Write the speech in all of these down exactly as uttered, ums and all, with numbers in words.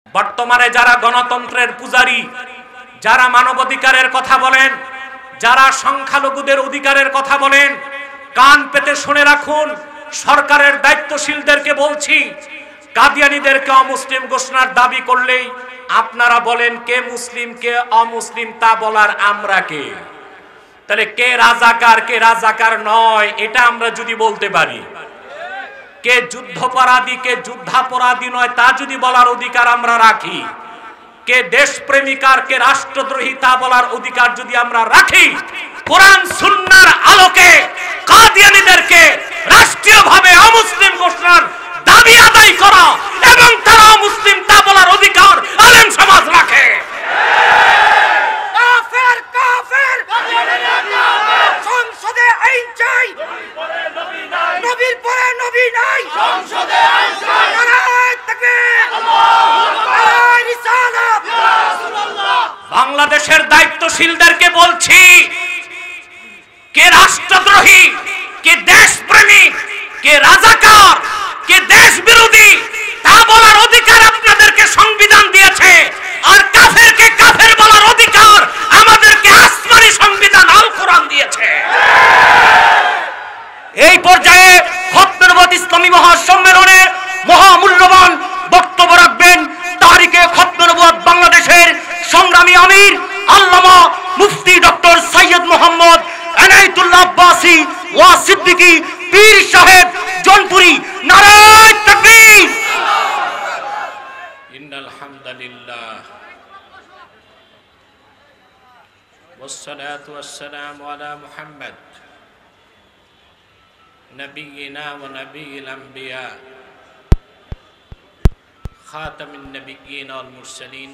বর্তমানে যারা গণতন্ত্রের পূজারী, যারা মানবাধিকারের কথা বলেন, যারা সংখ্যালঘুদের অধিকারের কথা বলেন, কান পেতে শুনে রাখুন। সরকারের দায়িত্বশীলদেরকে বলছি, কাদিয়ানীদেরকে অমুসলিম ঘোষণার দাবি করলেই আপনারা বলেন কে মুসলিম কে অমুসলিম, তা বলার আমরা কে? তাহলে কে রাজাকার কে রাজাকার নয় এটা আমরা যদি বলতে পারি, কে যুদ্ধাপরাধী কে যুদ্ধাপরাধী নয় তা যদি বলার অধিকার আমরা রাখি, কে দেশপ্রেমিক আর কে রাষ্ট্রদ্রোহী তা বলার অধিকার যদি আমরা রাখি, কোরআন সুন্নাহর আলোকে কাদিয়ানীদেরকে রাষ্ট্রীয়ভাবে অমুসলিম ঘোষণার দাবি আদায় করা এবং তারা মুসলিম তা বলার অধিকার আলেম সমাজ রাখে। কাফের কাফের সংসদে আইন চাই, নবীর পরে নবী নাই, সংসদে আইন চাই, নারায়ে তাকবীর, নারায়ে রিসালাত। বাংলাদেশের দায়িত্বশীলদেরকে বলছি, কে রাষ্ট্রদ্রোহী কে দেশপ্রেমিক কে রাজাকার কে দেশ বিরোধী তা বলার অধিকার আপনাদেরকে সংবিধান দিয়েছে, আর কাফেরকে কাফের বলার অধিকার আমাদেরকে আসমানি সংবিধান আল কোরআন দিয়েছে। এই পর্যায়ে খতমে নবুয়ত ইসলামী মহাসম্মেলনে মহামূল্যবান বক্তব্য রাখবেন তারিখে খতমে নবুয়ত বাংলাদেশের সংগ্রামী আমির আল্লামা মুফতি ডক্টর সৈয়দ মোহাম্মদ এনায়েতুল্লাহ আব্বাসী ওয়া সিদ্দিকী পীর সাহেব জনপুরি। নারায়ে তাকবীর। ইন্নাল হামদুলিল্লাহ ওয়াসসালাতু ওয়াসসালামু আলা মুহাম্মদ নবিয়িনা ওয়া নবিয়িল আমবিয়া খাতামিন নবিয়্যিন ওয়াল মুরসালিন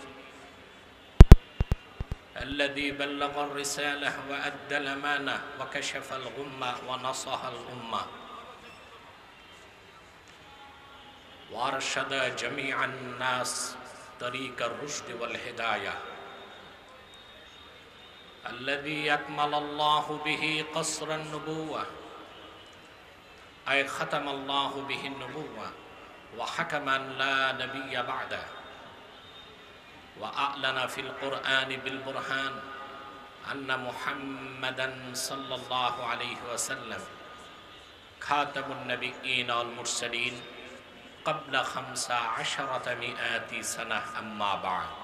الذي بلغ الرسالة وأدى الأمانة وكشف الغمة ونصح الأمة وأرشد جميع الناس طريق الرشد والهداية الذي أكمل الله به قصر النبوة أي ختم الله به النبوة وحكم أن لا نبي بعده وأعلن في القرآن بالبرهان أن محمدًا صلى الله عليه وسلم خاتم النبيين والمرسلين قبل خمس عشرة مئات سنة أما بعد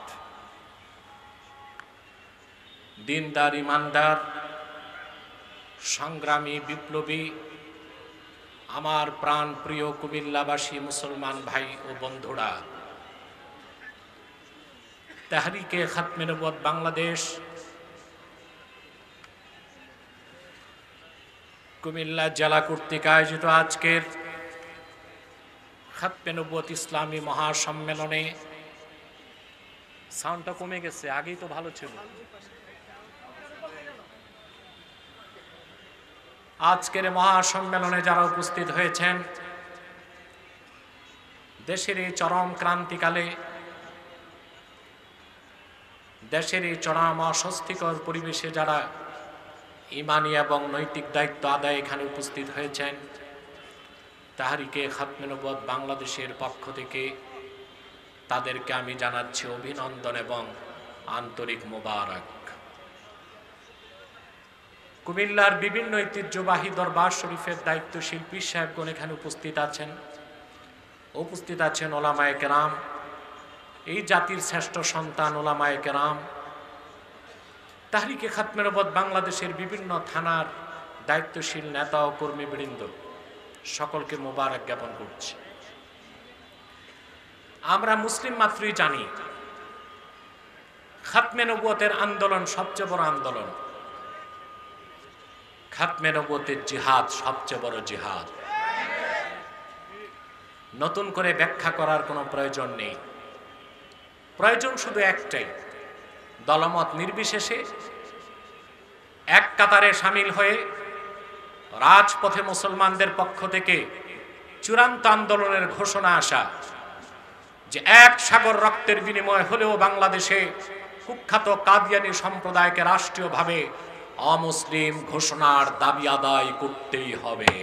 দিনদার ইমানদার সংগ্রামী বিপ্লবী আমার প্রাণ প্রিয় কুমিল্লাবাসী মুসলমান ভাই ও বন্ধুরা, তাহরিকে খতমে নবুয়ত বাংলাদেশ কুমিল্লা জেলা কর্তৃক আয়োজিত আজকের খতমে নবুয়ত ইসলামী মহাসম্মেলনে, সাউন্ডটা কমে গেছে, আগেই তো ভালো ছিল। আজকের মহাসম্মেলনে যারা উপস্থিত হয়েছেন, দেশের এই চরম ক্রান্তিকালে, দেশের এই চরম অস্বস্তিকর পরিবেশে যারা ইমানি এবং নৈতিক দায়িত্ব আদায় এখানে উপস্থিত হয়েছেন, তাহরিকে খতমে নবুয়ত বাংলাদেশের পক্ষ থেকে তাদেরকে আমি জানাচ্ছি অভিনন্দন এবং আন্তরিক মোবারক। কুমিল্লার বিভিন্ন ঐতিহ্যবাহী দরবার শরীফের দায়িত্বশীল পীর সাহেবগণ এখানে উপস্থিত আছেন, উপস্থিত আছেন ওলামায়ে কেরাম, এই জাতির শ্রেষ্ঠ সন্তান ওলামায়ে কেরাম, তাহরিকে খতমে নবুয়ত বাংলাদেশের বিভিন্ন থানার দায়িত্বশীল নেতা ও কর্মীবৃন্দ, সকলকে মোবারক জ্ঞাপন করছি। আমরা মুসলিম মাত্রই জানি খতমে নবুয়তের আন্দোলন সবচেয়ে বড় আন্দোলন, খতমে নবুয়তের জিহাদ সবচেয়ে বড় জিহাদ। নতুন করে ব্যাখ্যা করার কোনো প্রয়োজন নেই, প্রয়োজন শুধু একটাই, দলমত নির্বিশেষে এক কাতারে সামিল হয়ে রাজপথে মুসলমানদের পক্ষ থেকে চূড়ান্ত আন্দোলনের ঘোষণা আসা, যে এক সাগর রক্তের বিনিময় হলেও বাংলাদেশে কুখ্যাত কাদিয়ানী সম্প্রদায়কে রাষ্ট্রীয়ভাবে অমুসলিম ঘোষণার দাবি আদায় করতেই হবে।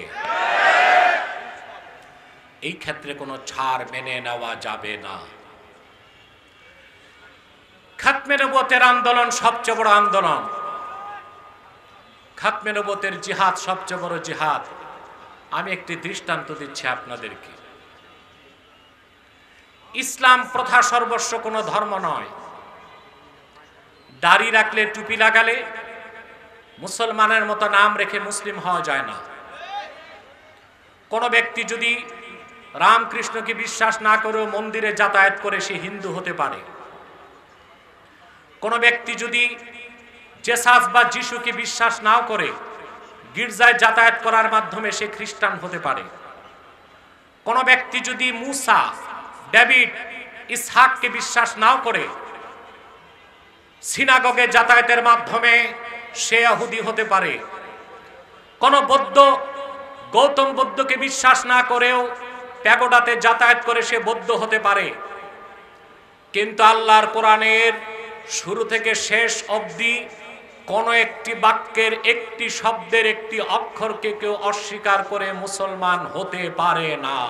এই ক্ষেত্রে কোনো ছাড় মেনে নেওয়া যাবে না। খাতমে নবুয়তের আন্দোলন সবচেয়ে বড় আন্দোলন, খাতমে নবুয়তের জিহাদ সবচেয়ে বড় জিহাদ। আমি একটি দৃষ্টান্ত দিচ্ছি আপনাদেরকে। ইসলাম প্রথা সর্বস্ব কোনো ধর্ম নয়। দাড়ি রাখলে, টুপি লাগালে মুসলমানের মতো নাম রেখে মুসলিম হওয়া যায় না। কোন ব্যক্তি যদি রামকৃষ্ণকে বিশ্বাস না করেও মন্দিরে যাতায়াত করে সে হিন্দু হতে পারে। কোন ব্যক্তি যদি জেসাস বা যিশুকে বিশ্বাস নাও করে গির্জায় যাতায়াত করার মাধ্যমে সে খ্রিস্টান হতে পারে। কোন ব্যক্তি যদি মুসা, ডেভিড, ইসহাককে বিশ্বাস নাও করে সিনাগগে যাতায়াতের মাধ্যমে সে ইহুদি হতে পারে। কোন বৌদ্ধ গৌতম বুদ্ধকে বিশ্বাস না করেও প্যাগোডাতে যাতায়াত করে সে বৌদ্ধ হতে পারে। কিন্তু আল্লাহর কোরআনের শুরু থেকে শেষ অবধি কোন একটি বাক্যের একটি শব্দের একটি অক্ষরকে কেউ অস্বীকার করে মুসলমান হতে পারে না।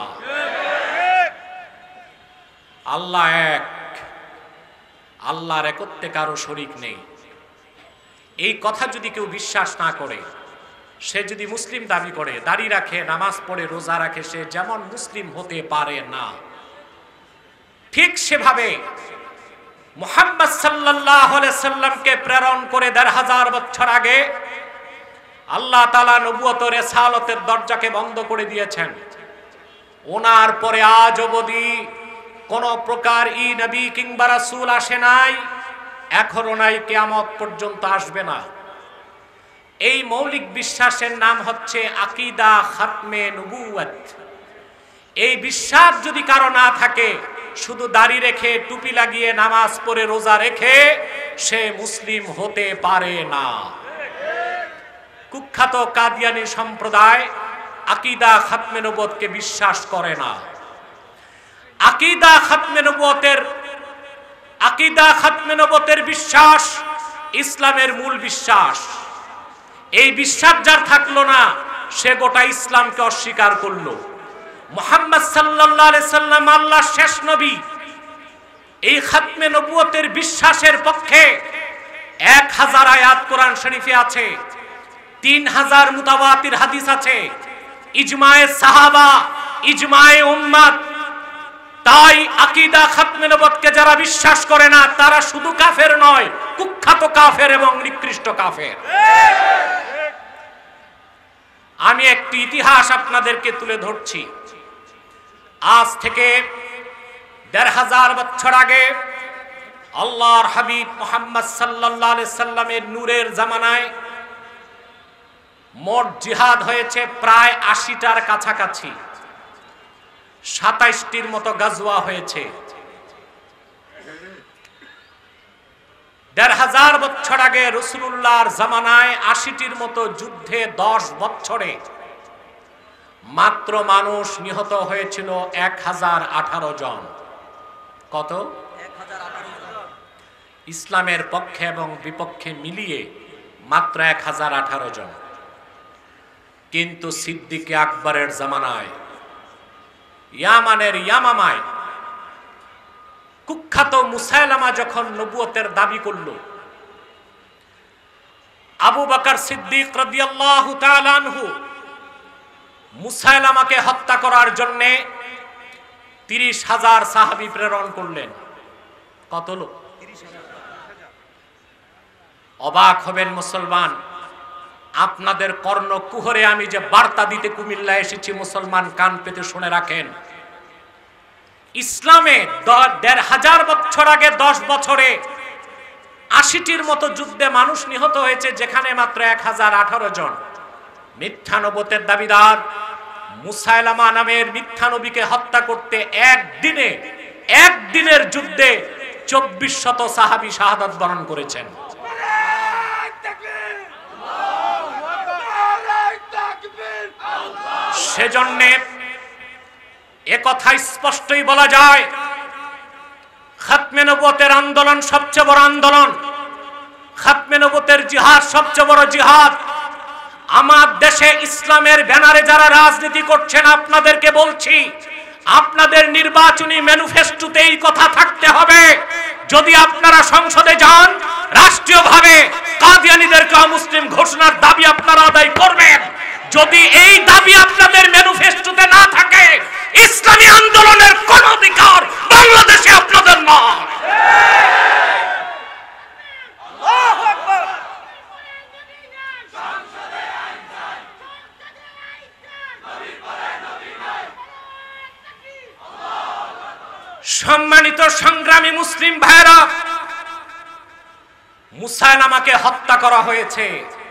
আল্লাহ এক, আল্লাহর একত্বে কারো শরীক নেই। এই কথা যদি কেউ বিশ্বাস না করে, সে যদি মুসলিম দাবি করে, দাড়ি রাখে, নামাজ পড়ে, রোজা রাখে, সে যেমন মুসলিম হতে পারে না। ঠিক সেভাবে মুহাম্মদ সাল্লাল্লাহু আলাইহি সাল্লামকে প্রেরণ করে দেড় হাজার বছর আগে আল্লাহ তাআলা নবুয়ত ও রিসালাতের দরজাকে বন্ধ করে দিয়েছেন। ওনার পরে আজ অবধি কোন প্রকার ই নবী কিংবা রাসূল আসে নাই, এখনো নাই, কিয়ামত পর্যন্ত আসবে না। এই মৌলিক বিশ্বাসের নাম হচ্ছে আকীদা খাতমে নবুয়ত। এই বিশ্বাস যদি কারো না থাকে, শুধু দাড়ি রেখে, টুপি লাগিয়ে, নামাজ পড়ে, রোজা রেখে সে মুসলিম হতে পারে না। কুখ্যাত কাদিয়ানী সম্প্রদায় আকীদা খাতমে নবুয়তকে বিশ্বাস করে না। আকীদা খাতমে নবুয়তের আকীদা খাতমে নবুয়তের বিশ্বাস ইসলামের মূল বিশ্বাস। এই বিশ্বাস যার থাকলো না, সে গোটা ইসলামকে অস্বীকার করলো। মুহাম্মদ সাল্লাল্লাহু আলাইহি সাল্লাম আল্লাহর শেষ নবী। এই খাতমে নবুয়তের বিশ্বাসের পক্ষে এক হাজার আয়াত কোরআন শরীফে আছে, তিন হাজার মুতাওয়াতির হাদিস আছে, ইজমায়ে সাহাবা, ইজমায়ে উম্মাত। তাই আকীদা খাতমে নবুয়তকে যারা বিশ্বাস করে না, তারা শুধু কাফের নয়, কুখ্যাত কাফের এবং নিকৃষ্ট কাফের। আমি একটি ইতিহাস আপনাদেরকে তুলে ধরছি। আজ থেকে দেড় হাজার বছর আগে আল্লাহর হাবিব মুহাম্মদ সাল্লাল্লাহু আলাইহি সাল্লামের নূরের জামানায় মোট জিহাদ হয়েছে প্রায় আশিটার কাছাকাছি। সাতাইশটির মতো গাজওয়া হয়েছে। দেড় হাজার বছর আগে রাসূলুল্লাহর জামানায় আশিটির মতো যুদ্ধে দশ বছরে মাত্র মানুষ নিহত হয়েছিল এক হাজার আঠারো জন। কত? ইসলামের পক্ষে এবং বিপক্ষে মিলিয়ে মাত্র এক হাজার আঠারো জন। কিন্তু সিদ্দিক আকবরের জামানায় ইয়ামানের ইয়ামামায় কুখ্যাত মুসাইলামা যখন নবুয়তের দাবি করল, আবু বকর সিদ্দিক রাদিয়াল্লাহু তাআলা আনহু মুসাইলামাকে হত্যা করার জন্য তিরিশ হাজার সাহাবী প্রেরণ করলেন। কত লোক? অবাক হবেন মুসলমান, আপনাদের কর্ণ কুহরে আমি যে বার্তা দিতে কুমিল্লা এসেছি, মুসলমান কান পেতে শুনে রাখেন। ইসলামে দেড় হাজার বছর আগে দশ বছরে আশিটির মতো যুদ্ধে মানুষ নিহত হয়েছে, যেখানে মাত্র এক হাজার আঠারো জন। মিথ্যা নবুয়তের দাবিদার মুসাইলামা নামের মিথ্যা নবীকে হত্যা করতে একদিনে একদিনের যুদ্ধে চব্বিশ শত সাহাবী শাহাদাত বরণ করেছেন। সেজন্য একথা স্পষ্টই বলা যায়, খাতমে নবুয়তের আন্দোলন সবচেয়ে বড় আন্দোলন, খাতমে নবুয়তের জিহাদ সবচেয়ে বড় জিহাদ। আমার দেশে ইসলামের ব্যানারে যারা রাজনীতি করছেন, আপনাদেরকে বলছি, আপনাদের নির্বাচনী ম্যানিফেস্টোতে এই কথা থাকতে হবে। যদি আপনার আপনারা সংসদে যান, রাষ্ট্রীয়ভাবে কাদিয়ানীদেরকে অমুসলিম ঘোষণার দাবি আপনারা আদায় করবেন। যদি এই দাবি আপনাদের ম্যানিফেস্টোতে না থাকে, ইসলামী আন্দোলনের কোন অধিকার বাংলাদেশে আপনাদের নয়। আল্লাহু আকবার। সম্মানিত সংগ্রামী মুসলিম ভাইরা, মুসাইলামাকে হত্যা করা হয়েছে।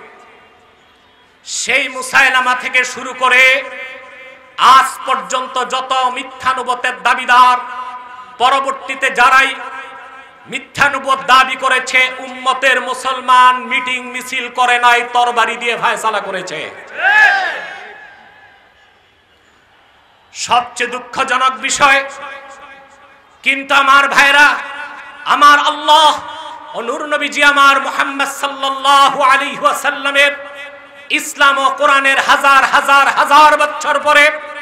সেই মুসাইলামা থেকে শুরু করে আজ পর্যন্ত যত মিথ্যানুবতের দাবিদার, পরবর্তীতে যারাই মিথ্যানুবত দাবি করেছে, উম্মতের মুসলমান মিটিং মিছিল করে নাই, তরবারি দিয়ে ফায়সালা করেছে। সবচেয়ে দুঃখজনক বিষয় কিন্তু আমার ভাইরা, আমার আল্লাহ ও নূর নবীজি আমার মুহাম্মদ সাল্লাল্লাহু আলাইহি ওয়াসাল্লামের ইসলাম ও কোরআনের হাজার হাজার হাজার বছর পরে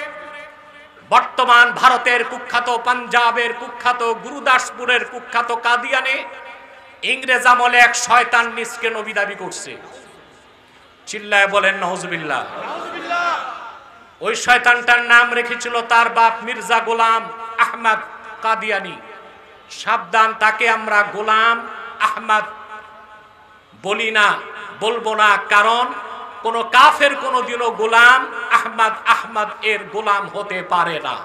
বর্তমান ভারতের কুখ্যাত, পাঞ্জাবের কুখ্যাত, গুরুদাসপুরের কুখ্যাত কাদিয়ানে ইংরেজ আমলে এক শয়তান নিজকে নবী দাবি করছে। চিল্লায় বলেন নাউজুবিল্লাহ। ওই শয়তানটার নাম রেখেছিল তার বাপ মির্জা গোলাম আহমদ কাদিয়ানি। সাবধান, তাকে আমরা গোলাম আহমদ বলি না, বলবো না, কারণ কোন কাফের কোনদিনও গোলাম আহমদ আহমদ এর গোলাম হতে পারে না।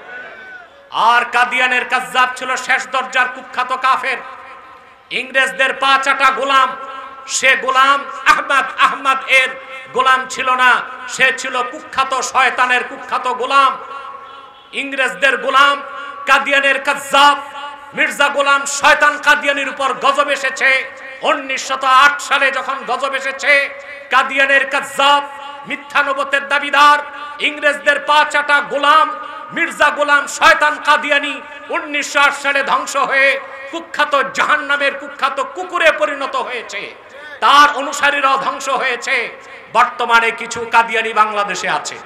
আর কাদিয়ানের কাজ্জাব ছিল শেষ দরজার কুখ্যাত কাফের, ইংরেজদের পা চাটা গোলাম। সে গোলাম আহমদ আহমদ এর গোলাম ছিল না, সে ছিল কুখ্যাত শয়তানের কুখ্যাত গোলাম, ইংরেজদের গোলাম। কাদিয়ানের কাজ্জাব মির্জা গোলাম শয়তান কাদিয়ানির উপর গজব এসেছে উনিশশো আট সালে। যখন গজব এসেছে, কাদিয়ানের কাজ্জাব, মিথ্যানুবতের দাবিদার, ইংরেজদের পা চাটা গোলাম মির্জা গোলাম শয়তান কাদিয়ানি উনিশশো আট সালে ধ্বংস হয়ে কুখ্যাত জাহান্নামের কুখ্যাত কুকুরে পরিণত হয়েছে। তার অনুসারীরাও ধ্বংস হয়েছে। বর্তমানে কিছু কাদিয়ানি বাংলাদেশে আছে,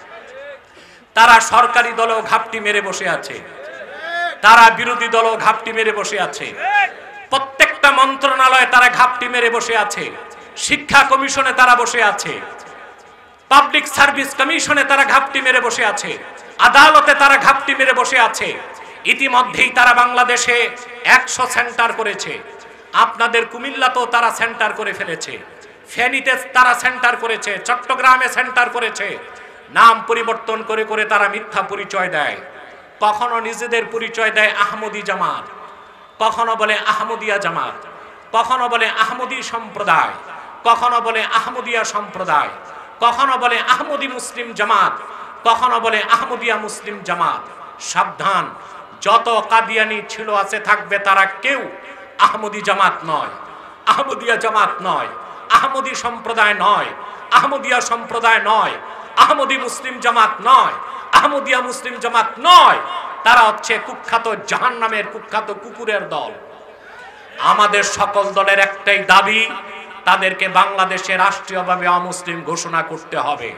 তারা সরকারি দলেও ঘাপটি মেরে বসে আছে, তারা বিরোধী দলও ঘাপটি মেরে বসে আছে, প্রত্যেকটা মন্ত্রণালয়ে তারা ঘাপটি মেরে বসে আছে, শিক্ষা কমিশনে তারা বসে আছে, পাবলিক সার্ভিস কমিশনে তারা ঘাপটি মেরে বসে আছে, আদালতে তারা ঘাপটি মেরে বসে আছে। ইতিমধ্যেই তারা বাংলাদেশে একশো সেন্টার করেছে, আপনাদের কুমিল্লাতেও তারা সেন্টার করে ফেলেছে, ফেনীতে তারা সেন্টার করেছে, চট্টগ্রামে সেন্টার করেছে। নাম পরিবর্তন করে করে তারা মিথ্যা পরিচয় দেয়। কখনো নিজেদের পরিচয় দেয় আহমদী জামাত, কখনো বলে আহমদিয়া জামাত, কখনো বলে আহমদী সম্প্রদায়, কখনো বলে আহমদিয়া সম্প্রদায়, কখনো বলে আহমদী মুসলিম জামাত, কখনো বলে আহমদিয়া মুসলিম জামাত। সাবধান, যত কাদিয়ানি ছিল আছে থাকবে, তারা কেউ আহমদী জামাত নয়, আহমদিয়া জামাত নয়, আহমদী সম্প্রদায় নয়, আহমদিয়া সম্প্রদায় নয়, আহমদী মুসলিম জামাত নয়, আহমদিয়া মুসলিম জামাত নয়। তারা হচ্ছে কুখ্যাত জাহান্নামের কুখ্যাত কুকুরের দল। আমাদের সকল দলের একটাই দাবি, তাদেরকে বাংলাদেশে রাষ্ট্রীয়ভাবে অমুসলিম ঘোষণা করতে হবে।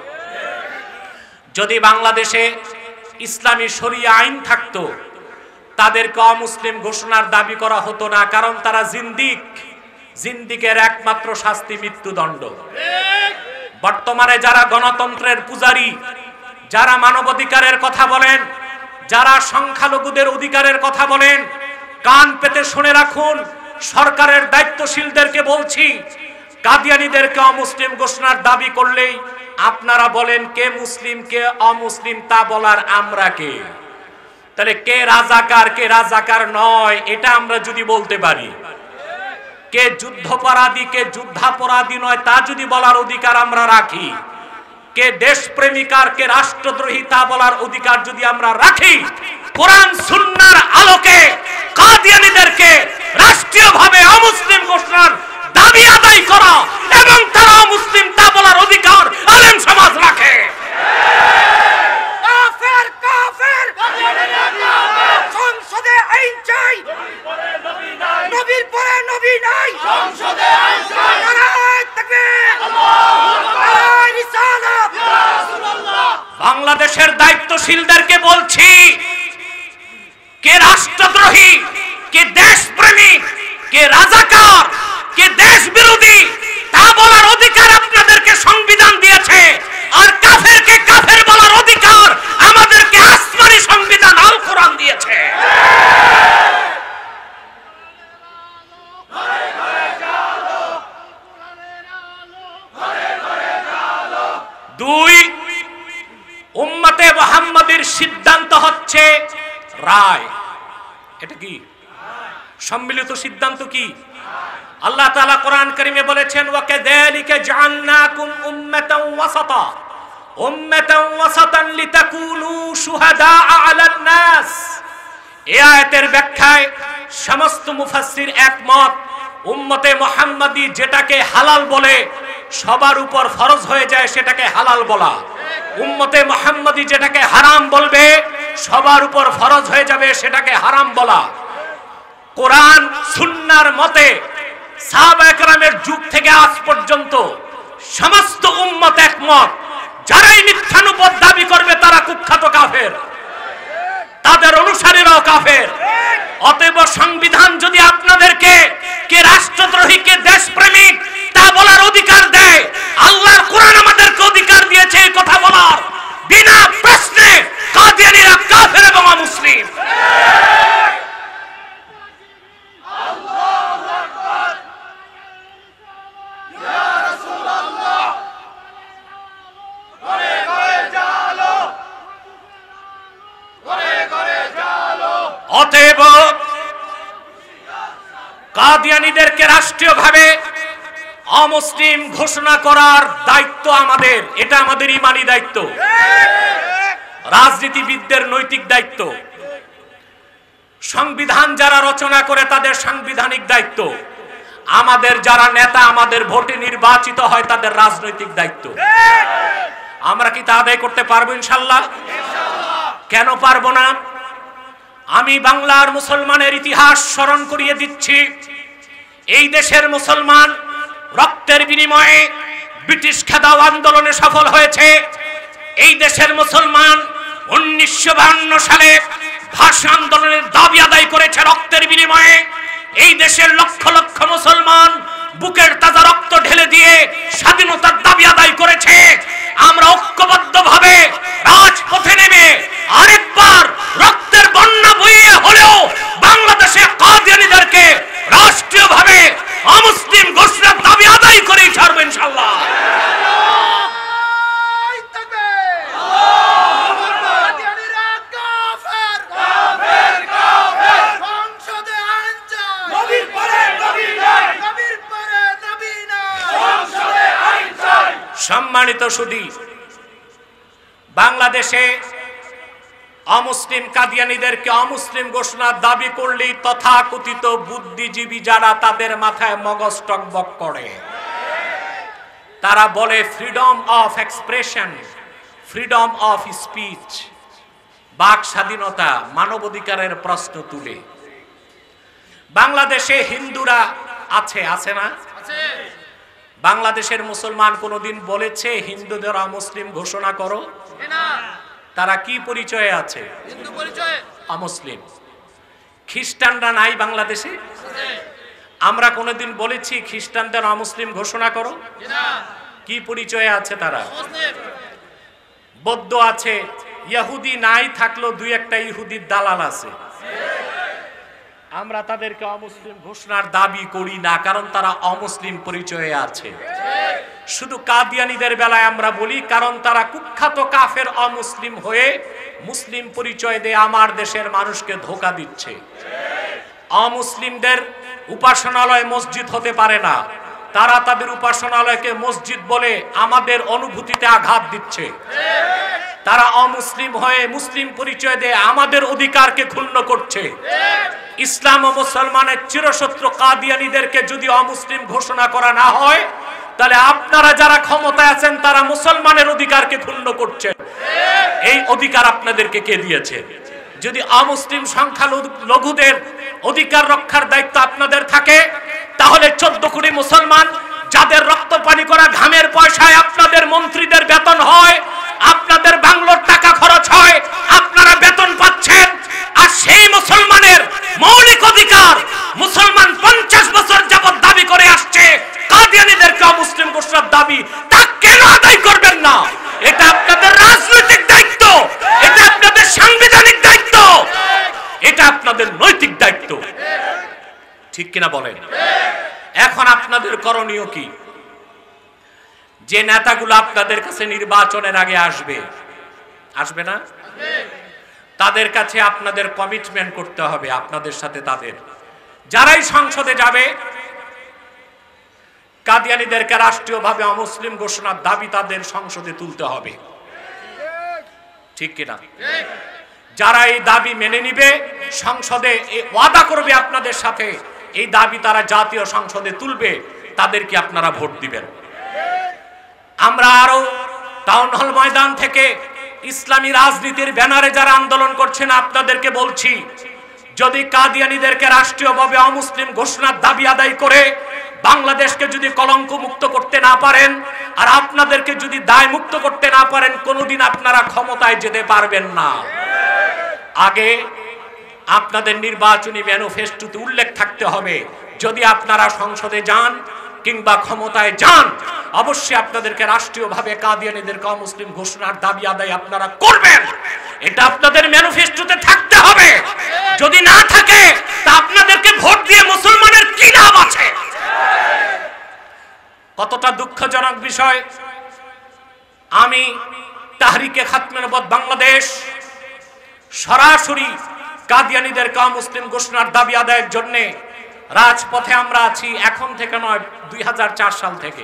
যদি বাংলাদেশে ইসলামী শরিয়া আইন থাকতো, তাদেরকে অমুসলিম ঘোষণার দাবি করা হতো না, কারণ তারা জিন্দিক। জিন্দিকের একমাত্র শাস্তি মৃত্যুদণ্ড। বর্তমানে যারা গণতন্ত্রের পূজারী, যারা মানবাধিকারের কথা বলেন, যারা সংখ্যালঘুদের অধিকারের কথা বলেন, কান পেতে শুনে রাখুন। সরকারের দায়িত্বশীলদেরকে বলছি, কাদিয়ানীদেরকে অমুসলিম ঘোষণার দাবি করলেই আপনারা বলেন কে মুসলিম কে অমুসলিম, তা বলার আমরা কে? তাহলে কে রাজাকার কে রাজাকার নয়, এটা আমরা যদি বলতে পারি, কে যুদ্ধাপরাধী কে যুদ্ধাপরাধী নয়, তা যদি বলার অধিকার আমরা রাখি, কে দেশপ্রেমিক আর কে রাষ্ট্রদ্রোহী তা বলার অধিকার যদি আমরা রাখি, কোরআন সুন্নাহর আলোকে কাদিয়ানীদেরকে রাষ্ট্রীয়ভাবে অমুসলিম ঘোষণার দাবি আদায় করা এবং তারা মুসলিম তা বলার অধিকার আলেম সমাজ রাখে। কাফের কাফের সংসদে আইন চাই, নবীর পরে নবী নাই, সংসদে আইন চাই। নারায়ে তাকবীর, নারায়ে রিসালাত। বাংলাদেশের দায়িত্বশীলদেরকে বলছি, কে রাষ্ট্রদ্রোহী কে দেশপ্রেমিক কে রাজাকার, কে দেশ বিরোধী তা বলার অধিকার আপনাদেরকে সংবিধান দিয়েছে, আর কাফেরকে কাফের বলার অধিকার আমাদেরকে আসমানি সংবিধান আল কোরআন দিয়েছে। দুই, উম্মতে মুহাম্মাদের সিদ্ধান্ত হচ্ছে রায়। এটা কি সম্মিলিত সিদ্ধান্ত? কি আল্লাহ তাআলা কোরআন কারীমে বলেছেন, ওয়া কাযালিকা জাআলনাকুম উম্মাতান ওয়াসাতা উম্মাতান ওয়াসাতান লিতাকুনু শুহাদা আলান নাস। এই আয়াতের ব্যাখ্যায় সমস্ত মুফাসসির একমত, উম্মতে মুহাম্মাদি যেটাকে হালাল বলে সবার উপর ফরজ হয়ে যায় সেটাকে হালাল বলা, উম্মতে মুহাম্মাদি যেটাকে হারাম বলবে সবার উপর ফরজ হয়ে যাবে সেটাকে হারাম বলা। কোরআন সুন্নাহর মতে সাহাবায়ে কেরামের যুগ থেকে আজ পর্যন্ত সমস্ত উম্মত একমত, যারাই মিথ্যানুপদ দাবি করবে তারা কুখ্যাত কাফের, তাদের অনুসারীরাও কাফের। অতএব সংবিধান যদি আপনাদেরকে কে রাষ্ট্রদ্রোহী কে দেশপ্রেমিক তা বলার অধিকার দেয়, আল্লাহর কোরআন আমাদেরকে অধিকার দিয়েছে এই কথা বলার, বিনা প্রশ্নে কাদিয়ানীরা কাফের এবং অমুসলিম। অতএব কাদিয়ানীদেরকে রাষ্ট্রীয়ভাবে অমুসলিম ঘোষণা করার দায়িত্ব আমাদের, এটা আমাদের ইমানি দায়িত্ব, রাজনীতিবিদদের নৈতিক দায়িত্ব। সংবিধান যারা রচনা করে তাদের সাংবিধানিক দায়িত্ব, আমাদের যারা নেতা আমাদের ভোটে নির্বাচিত হয় তাদের রাজনৈতিক দায়িত্ব। আমরা কি তা আদায় করতে পারবো ইনশাআল্লাহ? কেন পারবো না? আমি বাংলার মুসলমানের ইতিহাস স্মরণ করিয়ে দিচ্ছি। এই দেশের মুসলমান রক্তের বিনিময়ে ব্রিটিশ খেদাও আন্দোলনে সফল হয়েছে। এই দেশের মুসলমান উনিশশো বাহান্ন সালে ভাষা আন্দোলনের দাবি আদায় করেছে রক্তের বিনিময়ে। এই দেশের লক্ষ লক্ষ মুসলমান বুকের তাজা রক্ত ঢেলে দিয়ে স্বাধীনতার দাবি আদায় করেছে। আমরা ঐক্যবদ্ধভাবে রাজপথে নেমে আরেকবার রক্তের বন্যা বইয়ে হলেও বাংলাদেশে কাদিয়ানীদেরকে রাষ্ট্রীয়ভাবে অমুসলিম ঘোষণার দাবি আদায় করে ছাড়বো ইনশাআল্লাহ। সম্মানিত সুধী, বাংলাদেশে অমুসলিম কাদিয়ানীদেরকে অমুসলিম ঘোষণার দাবি করলেই তথাকথিত বুদ্ধিজীবী যারা তাদের মাথায় মগজ টকবক করে। তারা বলে freedom of expression, freedom of speech, বাক স্বাধীনতা, মানবাধিকারের প্রশ্ন তুলে। বাংলাদেশে হিন্দুরা আছে, আছে না? বাংলাদেশের মুসলমান কোনদিন বলেছে হিন্দুদের অমুসলিম ঘোষণা করো? তারা কি পরিচয়ে আছে? হিন্দু পরিচয়ে, অমুসলিম। খ্রিস্টানরা নাই বাংলাদেশে? আমরা কোনদিন বলেছি খ্রিস্টানদের অমুসলিম ঘোষণা করো? কি পরিচয়ে আছে তারা? বৌদ্ধ আছে, ইহুদি নাই থাকলেও দুই একটা ইহুদির দালাল আছে। আমরা তাদেরকে অমুসলিম ঘোষণার দাবি করি না, কারণ তারা অমুসলিম পরিচয়ে আছে। শুধু কাদিয়ানীদের বেলায় আমরা বলি কারণ তারা কুখ্যাত কাফের অমুসলিম হয়ে মুসলিম পরিচয় দিয়ে আমার দেশের মানুষকে ধোঁকা দিচ্ছে। অমুসলিমদের উপাসনালয় মসজিদ হতে পারে না, তারা তাদের উপাসনালয়কে মসজিদ বলে আমাদের অনুভূতিতে আঘাত দিচ্ছে। তারা অমুসলিম হয়ে মুসলিম পরিচয় দিয়ে আমাদের অধিকারকে ক্ষুণ্ণ করছে। ইসলাম ও মুসলমানের চিরশত্রু কাদিয়ানীদেরকে যদি অমুসলিম ঘোষণা করা না হয় তাহলে আপনারা যারা ক্ষমতায় আছেন তারা মুসলমানের অধিকারকে ক্ষুণ্ণ করছেন। এই অধিকার আপনাদেরকে কে দিয়েছে? যদি অমুসলিম সংখ্যালঘুদের অধিকার রক্ষার দায়িত্ব আপনাদের থাকে তাহলে চোদ্দ কোটি মুসলমান যাদের রক্ত পানি করা ঘামের পয়সায় আপনাদের মন্ত্রীদের বেতন হয়, আপনাদের বাংলোর টাকা খরচ হয়, আপনারা বেতন পাচ্ছেন, আর সেই মুসলমানের মৌলিক অধিকার মুসলমান পঞ্চাশ ঠিক কিনা বলেন? এখন আপনাদের করণীয় কি? যে নেতাগুলো আপনাদের কাছে নির্বাচনের আগে আসবে, আসবে না, তাদের কাছে আপনাদের কমিটমেন্ট করতে হবে, আপনাদের সাথে তাদের যারাই সংসদে যাবে কাদিয়ানীদেরকে রাষ্ট্রীয়ভাবে অমুসলিম ঘোষণার দাবি তাদের সংসদে তুলতে হবে, ঠিক কিনা? যারা এই দাবি মেনে নিবে, সংসদে ওয়াদা করবে আপনাদের সাথে, এই দাবি তারা জাতীয় সংসদে তুলবে, তাদেরকে আপনারা ভোট দিবেন। আমরা আরো টাউন হল ময়দান থেকে ইসলামী রাজনীতির ব্যানারে যারা আন্দোলন করছেন আপনাদেরকে বলছি, যদি কাদিয়ানীদেরকে রাষ্ট্রীয়ভাবে অমুসলিম ঘোষণার দাবি আদায় করে বাংলাদেশকে যদি কলঙ্ক মুক্ত করতে না পারেন, আর আপনাদেরকে যদি দায় মুক্ত করতে না পারেন, কোনোদিন আপনারা ক্ষমতায় যেতে পারবেন না। আগে আপনাদের নির্বাচনী ম্যানিফেস্টোতে উল্লেখ থাকতে হবে, যদি আপনারা সংসদে যান কিংবা ক্ষমতায় যান, অবশ্যই আপনাদেরকে রাষ্ট্রীয়ভাবে কাদিয়ানীদেরকে অমুসলিম ঘোষণার দাবি আদায় আপনারা করবেন। এটা আপনাদের ম্যানিফেস্টোতে থাকতে হবে। যদি না থাকে তা আপনাদেরকে ভোট দিয়ে মুসলমানের কি লাভ আছে? কতটা দুঃখজনক বিষয়। আমি তাহরিকে খাতমে নবুয়ত বাংলাদেশ সরাসরি কাদিয়ানীদেরকে অমুসলিম ঘোষণার দাবি আদায়ের জন্য রাজপথে আমরা আছি, এখন থেকে নয়, দুই হাজার চার সাল থেকে।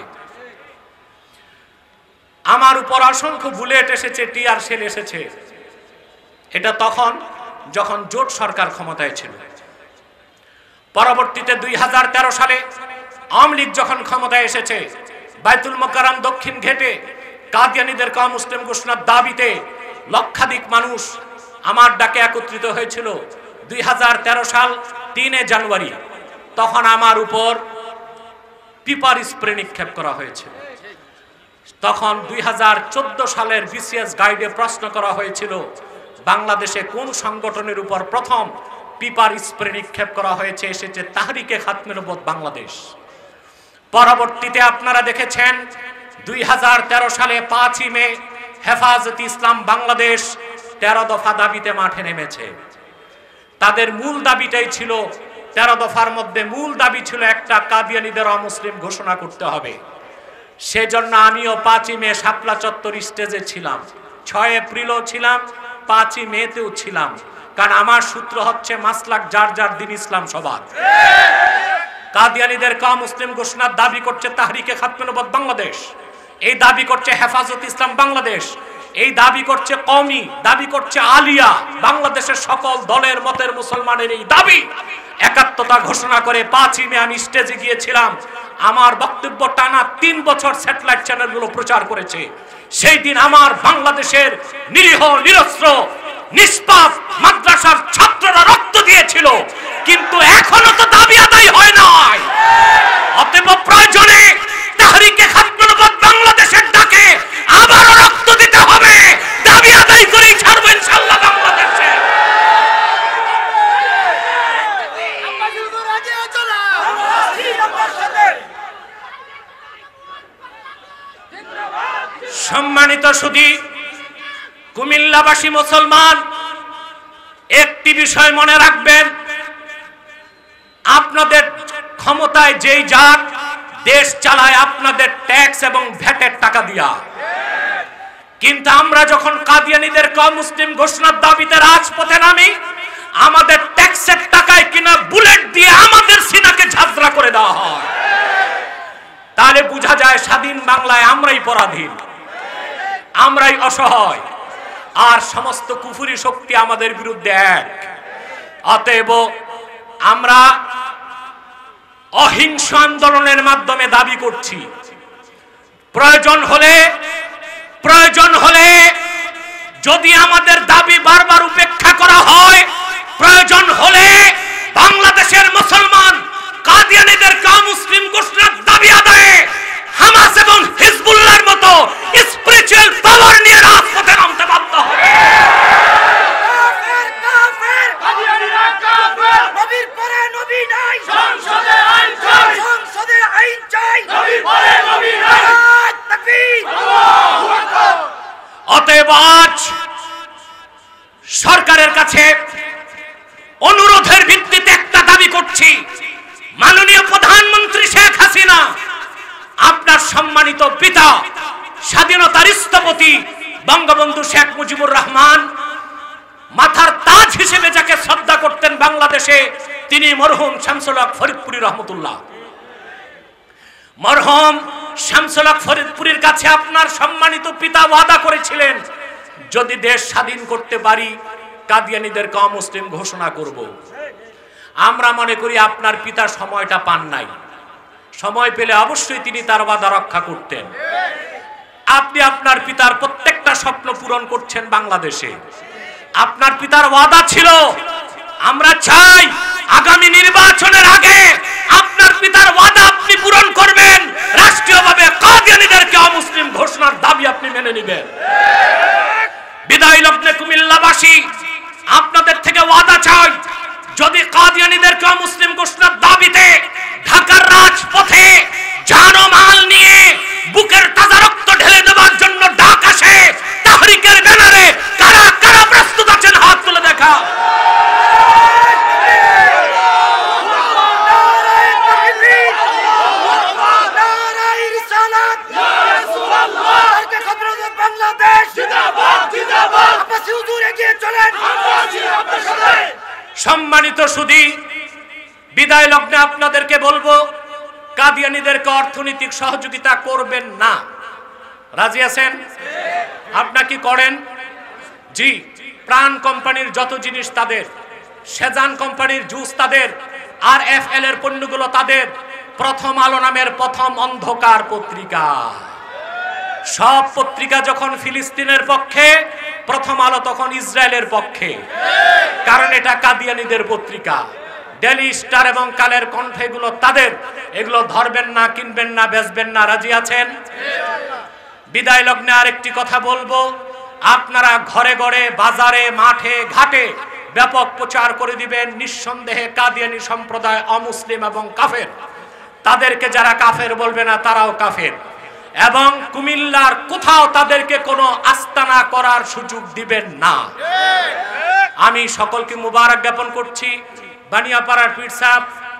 আমার উপর অসংখ্য বুলেট এসেছে, টিয়ার সেল এসেছে। এটা তখন যখন জোট সরকার ক্ষমতায় ছিল। পরবর্তীতে দুই হাজার তেরো সালে আওয়ামী লীগ যখন ক্ষমতায় এসেছে, বাইতুল মোকাররম দক্ষিণ ঘেটে কাদিয়ানীদেরকে অমুসলিম ঘোষণার দাবিতে লক্ষাধিক মানুষ আমার ডাকে একত্রিত হয়েছিল। দুই হাজার তেরো সাল তিনে জানুয়ারি তখন আমার উপর পিপার স্প্রে নিক্ষেপ করা হয়েছিল। তখন দুই হাজার চোদ্দ সালের বিসিএস গাইডে প্রশ্ন করা হয়েছিল, বাংলাদেশে কোন সংগঠনের উপর প্রথম পিপার স্প্রে নিক্ষেপ করা হয়েছে? এসেছে তাহরিকে খাতমে নবুয়ত বাংলাদেশ। পরবর্তীতে আপনারা দেখেছেন দুই হাজার তেরো সালে পাঁচই মে হেফাজতে ইসলাম বাংলাদেশ তেরো দফা দাবিতে মাঠে নেমেছে। তাদের মূল দাবিটাই ছিল, তেরো দফার মধ্যে মূল দাবি ছিল একটা, কাদিয়ানীদের অমুসলিম ঘোষণা করতে হবে। সেজন্য আমিও পাঁচই মে শাপলা চত্বর স্টেজে ছিলাম, ছয় এপ্রিলও ছিলাম, পাঁচই মেতেও ছিলাম। কারণ আমার সূত্র হচ্ছে মাসলাক যার যার দিন ইসলাম সবার। কাদিয়ানীদেরকে অমুসলিম ঘোষণার দাবি করছে তাহরিকে খাতমে নবুয়ত বাংলাদেশ, এই দাবি করছে হেফাজতে ইসলাম বাংলাদেশ, এই দাবি করছে কওমি, দাবি করছে আলিয়া, বাংলাদেশের সকল দলের মতের মুসলমানের এই দাবি একাত্মতা ঘোষণা করে পাঁচই মে আমি স্টেজে গিয়েছিলাম। আমার বক্তব্য টানা তিন বছর স্যাটেলাইট চ্যানেলগুলো প্রচার করেছে। সেই দিন আমার বাংলাদেশের নিরীহ নিরস্ত্র নিষ্পাপ মাদ্রাসার ছাত্ররা রক্ত দিয়েছিল, কিন্তু এখনো তো দাবি আদায় হয় নাই। অতএব প্রয়োজনে তাহরিকে খাতমে নবুয়ত বাংলাদেশের ডাকে আবারও রক্ত দিতে হবে, দাবি আদায় করেই ছাড়বো ইনশাআল্লাহ বাংলাদেশে। সম্মানিত সুধী, কুমিল্লাবাসী মুসলমান, একটি বিষয় মনে রাখবেন, আপনাদের ক্ষমতায় যেই যাক দেশ চালায় আপনাদের ট্যাক্স এবং ভ্যাটের টাকা দিয়া। কিন্তু আমরা যখন কাদিয়ানীদেরকে অমুসলিম ঘোষণার দাবিতে রাজপথে নামি, আমাদের ট্যাক্সের টাকায় কিনা বুলেট দিয়ে আমাদের সিনাকে ঝাঁঝরা করে দেওয়া হয়। তাহলে বোঝা যায় স্বাধীন বাংলায় আমরাই পরাধীন, আমরাই অসহায়, আর সমস্ত কুফরি শক্তি আমাদের বিরুদ্ধে এক। অতএব আমরা অহিংস আন্দোলনের মাধ্যমে দাবি করছি, প্রয়োজন হলে প্রয়োজন হলে যদি আমাদের দাবি বারবার উপেক্ষা করা হয়, প্রয়োজন হলে বাংলাদেশের মুসলমান কাদিয়ানীদেরকে অমুসলিম ঘোষণার দাবি আদায়ে হামাস এবং হিজবুল্লাহর মতো স্পিরিচুয়াল পাওয়ার নিয়ে রাজপথে নামতে বাধ্য হবে। নবীর পরে নবী নাই, সংসদে আইন চাই, সংসদে আইন চাই, নবীর পরে নবী নাই, তাকবীর, আল্লাহু আকবার। অতএব আজ সরকারের কাছে অনুরোধের ভিত্তিতে একটা দাবি করছি, সম্মানিত পিতা স্বাধীনতার স্থপতি বঙ্গবন্ধু শেখ মুজিবুর রহমান মাথার তাজ হিসেবে যাকে শ্রদ্ধা করতেন বাংলাদেশে, তিনি মরহুম শামসুল হক ফরিদপুরি রহমতুল্লাহ। মরহুম শামসুল হক ফরিদপুরির কাছে আপনার সম্মানিত পিতা ওয়াদা করেছিলেন, যদি দেশ স্বাধীন করতে পারি কাদিয়ানীদেরকে অমুসলিম ঘোষণা করব। আমরা মনে করি আপনার পিতা সময়টা পান নাই, সময় পেলে অবশ্যই তিনি তার ওয়াদা রক্ষা করতেন। আপনি আপনার পিতার প্রত্যেকটা স্বপ্ন পূরণ করছেন বাংলাদেশে। আপনার পিতার ওয়াদা ছিল, আমরা চাই আগামী নির্বাচনের আগে আপনার পিতার ওয়াদা আপনি পূরণ করবেন, রাষ্ট্রীয়ভাবে কাদিয়ানীদেরকে অমুসলিম ঘোষণার দাবি আপনি মেনে নেবেন। বিদায় লগ্নে কুমিল্লাবাসী আপনাদের থেকে ওয়াদা চাই, যদি কাদিয়ানীদেরকে অমুসলিম ঘোষণার দাবিতে ঢাকার রাজপথে জানমাল নিয়ে বুকের তাজা রক্ত ঢেলে দেওয়ার জন্য ডাক আসে, তাহরিকের ব্যানারে কারা কারা প্রস্তুত আছেন হাত তুলে দেখা। সম্মানিত সুধী, বিদায় লগ্নে আপনাদেরকে বলবো, কাদিয়ানীদেরকে অর্থনৈতিক সহযোগিতা করবেন না। রাজি আছেন? আপনারা কি করেন? জি, প্রাণ কোম্পানির যত জিনিস তাদের, সেজান কোম্পানির জুস তাদের, আর এফ এল এর পণ্যগুলো তাদের, প্রথম আলো নামের প্রথম অন্ধকার পত্রিকা। সব পত্রিকা যখন ফিলিস্তিনের পক্ষে, প্রথম আলো তখন ইসরায়েলের পক্ষে, কারণ এটা কাদিয়ানীদের পত্রিকা। ডেলি স্টার এবং কালের কণ্ঠ এগুলো তাদের, এগুলো ধরবেন না, কিনবেন না, বেচবেন না। রাজি আছেন? বিদায় লগ্নে আরেকটি কথা বলবো, আপনারা ঘরে ঘরে, বাজারে, মাঠে ঘাটে ব্যাপক প্রচার করে দিবেন, নিঃসন্দেহে কাদিয়ানী সম্প্রদায় অমুসলিম এবং কাফের। তাদেরকে যারা কাফের বলবে না তারাও কাফের, এবং কুমিল্লার কোথাও তাদেরকে কোনো আস্তানা করার সুযোগ দিবেন না। আমি সকলকে মুবারক জ্ঞাপন করছি। বানিয়াপাড়ার পীর সাহেব,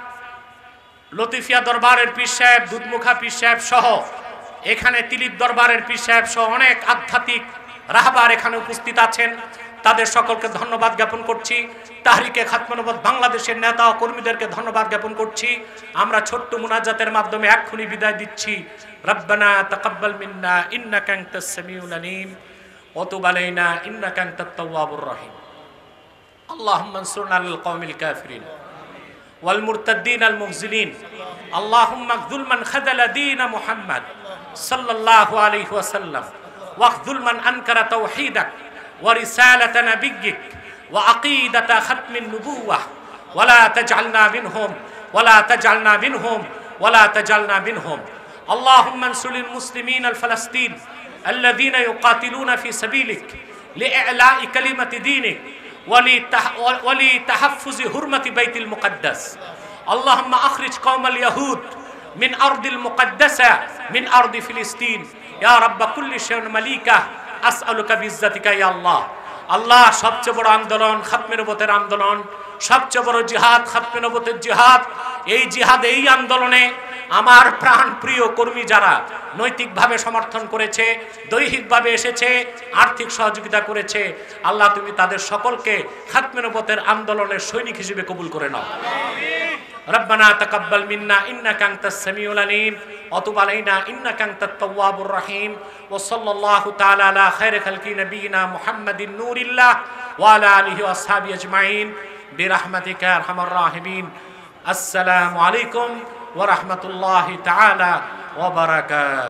লতিফিয়া দরবারের পীর সাহেব, দুধমুখা পীর সাহেব সহ, এখানে তিলিপ দরবারের পীর সাহেব সহ অনেক আধ্যাত্মিক রাহবার এখানে উপস্থিত আছেন। তাদের সকলকে ধন্যবাদ জ্ঞাপন করছি। তাহরিকে খাতমে নবুয়ত বাংলাদেশের নেতা ও কর্মীদেরকে ধন্যবাদ জ্ঞাপন করছি। আমরা ছোট্ট মুনাজাতের মাধ্যমে এক্ষুনি বিদায় দিচ্ছি। রব্বানা তাকাব্বাল মিন্না ইন্নাকা আনতাস সামিউল আলিম ওয়া তুব আলাইনা ইন্নাকা আনতাত তাওয়াবুর রহিম। আল্লাহুম্মা আনসুরনা আলাল কওমিল কাফিরিন ওয়াল মুরতাদ্দিন আল মুহজিলিন। আল্লাহুম্মা আখযুল মান খাযালা দীন মুহাম্মদ সাল্লাল্লাহু আলাইহি ওয়াসাল্লাম ওয়াখযুল মান আনকারা তাওহীদাক ورسالة نبيك وعقيدة ختم النبوة ولا تجعلنا منهم ولا تجعلنا منهم ولا تجعلنا منهم. اللهم انصر المسلمين الفلسطين الذين يقاتلون في سبيلك لإعلاء كلمة دينك ولتحفظ حرمة بيت المقدس. اللهم أخرج قوم اليهود من أرض المقدسة من أرض فلسطين يا رب كل شيء مليكه আসআলুকা বিইজ্জাতিকা ইয়া আল্লাহ। আল্লাহ, সবচেয়ে বড় আন্দোলন খাতমে নবুয়তের আন্দোলন, সবচেয়ে বড় জিহাদ খাতমে নবুয়তের জিহাদ। এই জিহাদ, এই আন্দোলনে আমার প্রাণ প্রিয় কর্মী যারা নৈতিকভাবে সমর্থন করেছে, দৈহিকভাবে এসেছে, আর্থিক সহযোগিতা করেছে, আল্লাহ তুমি তাদের সকলকে খাতমে নবুয়তের আন্দোলনের সৈনিক হিসেবে কবুল করে নাও। রব্বানা তাকাব্বাল মিন্না ইন্নাকা আনতাস সামিউল আলিম ওয়া তুব আলাইনা ইন্নাকা আনতাত তাওয়াবুর রহিম। ওয়া সাল্লাল্লাহু তাআলা আলা খায়রি খালকি নবিয়িনা মুহাম্মাদিন নূরিল্লাহ ওয়া আলা আলিহি ওয়া আসহাবিহি আজমাইন বিরহমাতিকা ইয়া আরহামার রাহিমিন। আসসালামু আলাইকুম ওয়া রাহমাতুল্লাহি তাআলা ওয়া বারাকাতুহু।